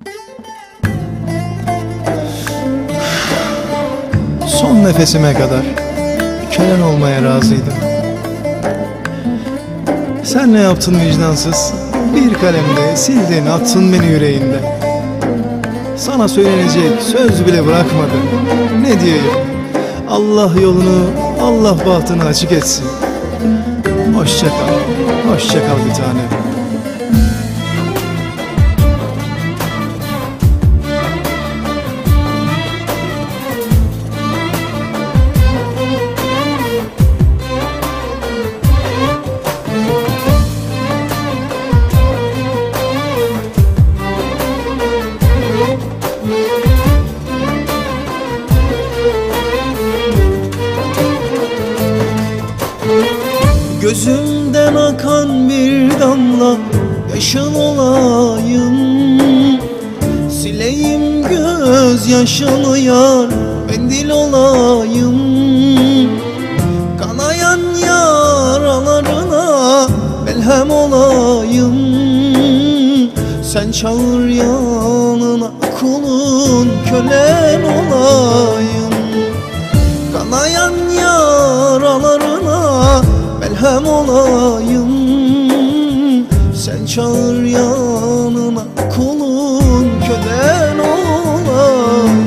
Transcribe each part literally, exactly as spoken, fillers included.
Son nefesime kadar kölen olmaya razıydım. Sen ne yaptın vicdansız? Bir kalemde sildin attın beni yüreğinde. Sana söylenecek söz bile bırakmadın. Ne diyeyim? Allah yolunu, Allah bahtını açık etsin. Hoşça kal, hoşça kal bir tanem. Gözümden akan bir damla yaşın olayım. Sileyim gözyaşını yar, mendil olayım. Kanayan yaralarına melhem olayım. Sen çağır yanına, kulun kölen olayım. Kanayan yaralarına melhem olayım. Sen çağır yanına, kulun kölen olayım.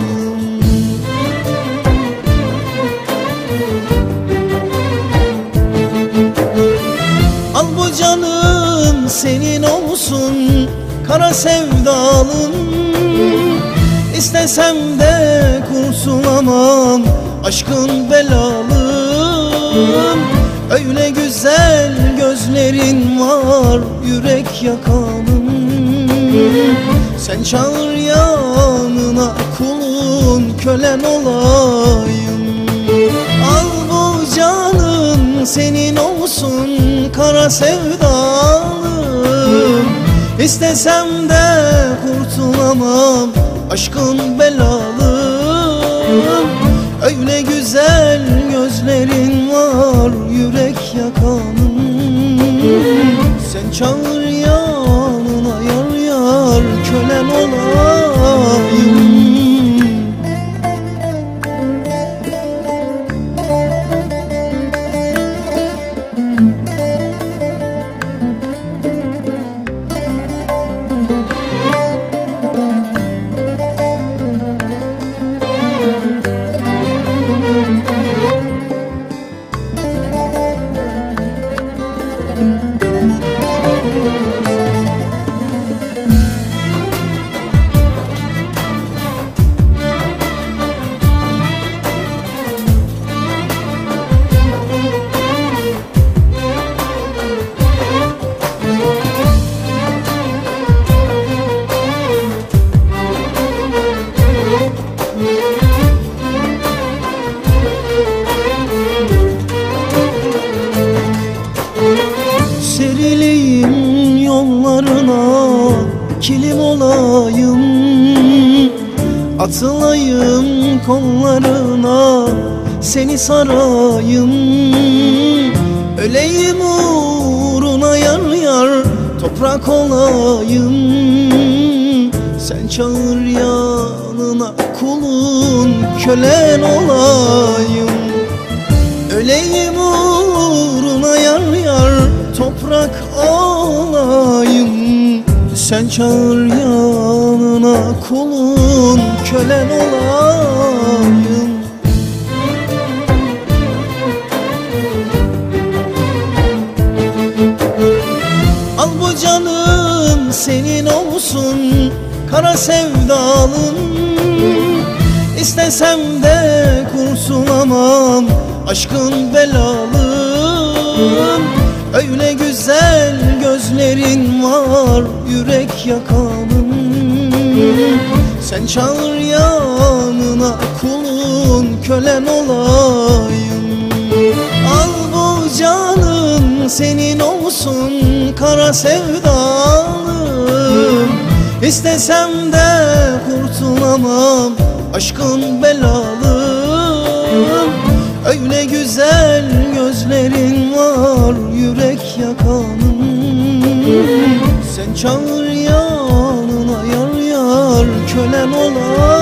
Al bu canım senin olsun, kara sevdalım. İstesem de kurtulamam, aşkın belalım. Öyle güzel gözlerin var, yürek yakanım. Sen çağır yanına, kulun kölen olayım. Al bu canım senin olsun, kara sevdalım. İstesem de kurtulamam, aşkın belalım. Öyle güzel gözlerin var, yürek yakanım. Sen çağır yanına, yar yar kölen olayım. Serileyim yollarına, kilim olayım. Atılayım kollarına, seni sarayım. Öleyim uğruna yar yar, toprak olayım. Sen çağır yanına, kulun kölen olayım. Öleyim uğruna yar yar, toprak olayım. Sen çağır yanına, kulun kölen olayım. Al bu canım senin olsun, kara sevdalım. İstesem de kurtulamam, aşkın belalım. Öyle güzel gözlerin var, yürek yakanım. Sen çağır yanına, kulun kölen olayım. Al bu canım senin olsun, kara sevdalım. İstesem de kurtulamam, aşkın belalım. Öyle güzel gözlerin var, yürek yakanım. Sen çağır yanına, yar yar kölen olan